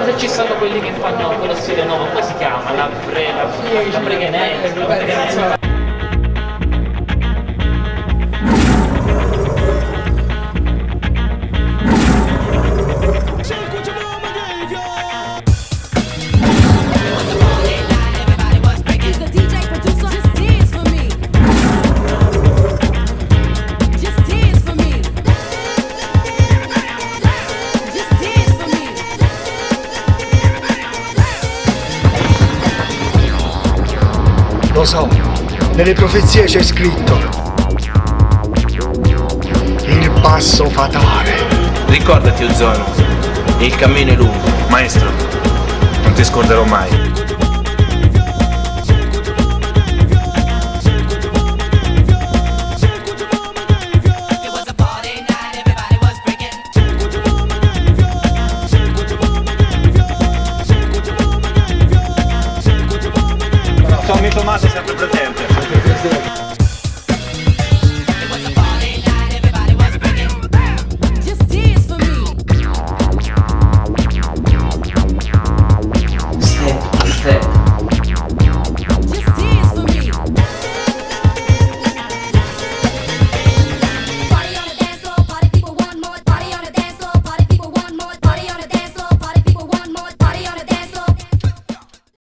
Oppure ci sono quelli che fanno quello stile nuovo, come si chiama? La preghenenza. Lo so, nelle profezie c'è scritto il passo fatale. Ricordati, Ozono, il cammino è lungo, maestro, non ti scorderò mai.